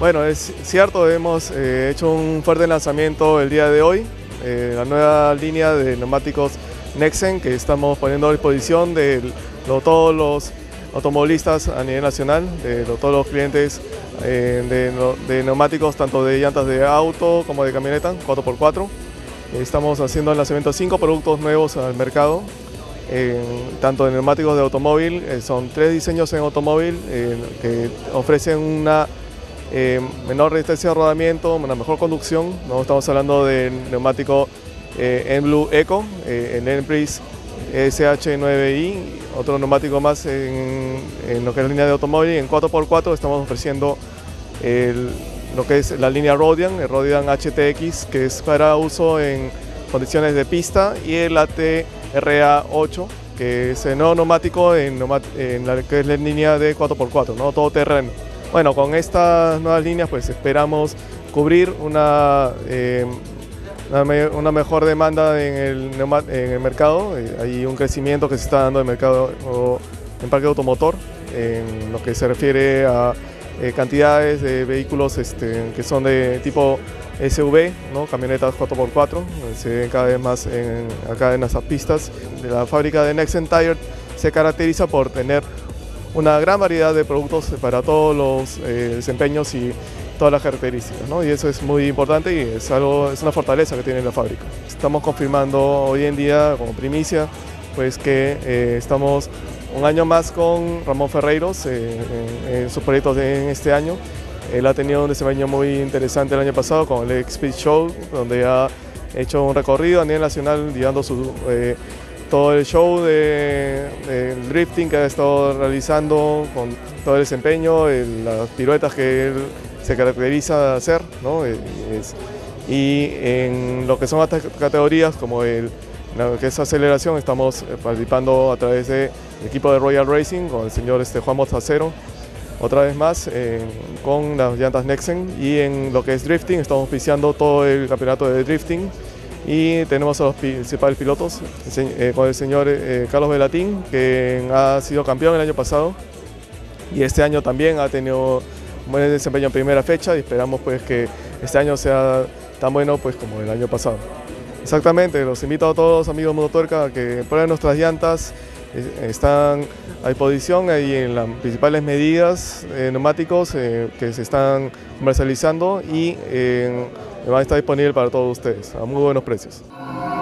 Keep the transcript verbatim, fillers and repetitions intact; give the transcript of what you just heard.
Bueno, es cierto, hemos eh, hecho un fuerte lanzamiento el día de hoy, eh, la nueva línea de neumáticos Nexen que estamos poniendo a disposición de lo, todos los automovilistas a nivel nacional, de lo, todos los clientes eh, de, de neumáticos tanto de llantas de auto como de camioneta cuatro por cuatro. Estamos haciendo el lanzamiento de cinco productos nuevos al mercado, eh, tanto de neumáticos de automóvil, eh, son tres diseños en automóvil eh, que ofrecen una Eh, menor resistencia de rodamiento, una mejor conducción, ¿no? Estamos hablando del neumático eh, N-Blue Eco, eh, el Enprise S H nueve i, otro neumático más en, en lo que es la línea de automóvil. En cuatro por cuatro estamos ofreciendo el, lo que es la línea Rodian, el Rodian H T X, que es para uso en condiciones de pista, y el A T R A ocho, que es el nuevo neumático en, en la que es la línea de cuatro por cuatro, ¿no? Todo terreno. Bueno, con estas nuevas líneas pues esperamos cubrir una, eh, una, me, una mejor demanda en el, en el mercado. Eh, hay un crecimiento que se está dando en el mercado o, en parque automotor, en lo que se refiere a eh, cantidades de vehículos este, que son de tipo S U V, ¿no? Camionetas cuatro por cuatro, se ven cada vez más en, acá en las pistas. La fábrica de Nexen Tire se caracteriza por tener una gran variedad de productos para todos los eh, desempeños y todas las características, ¿no? Y eso es muy importante y es, algo, es una fortaleza que tiene la fábrica. Estamos confirmando hoy en día como primicia pues que eh, estamos un año más con Ramón Ferreiros eh, en, en sus proyectos de en este año. Él ha tenido un desempeño muy interesante el año pasado con el X-Speed Show, donde ha hecho un recorrido a nivel nacional llevando su eh, todo el show de, de drifting que ha estado realizando con todo el desempeño, el, las piruetas que él se caracteriza de hacer, ¿no? Es, y en lo que son otras categorías como el, lo que es aceleración, estamos participando a través del equipo de Royal Racing con el señor este, Juan Mozacero, otra vez más eh, con las llantas Nexen, y en lo que es drifting estamos auspiciando todo el campeonato de drifting. Y tenemos a los principales pilotos, eh, con el señor eh, Carlos Velatín, que ha sido campeón el año pasado y este año también ha tenido un buen desempeño en primera fecha, y esperamos pues que este año sea tan bueno pues como el año pasado. Exactamente, los invito a todos amigos de Mototuerca a que prueben nuestras llantas, eh, están a disposición ahí en las principales medidas eh, neumáticos eh, que se están comercializando y eh, van a estar disponibles para todos ustedes a muy buenos precios.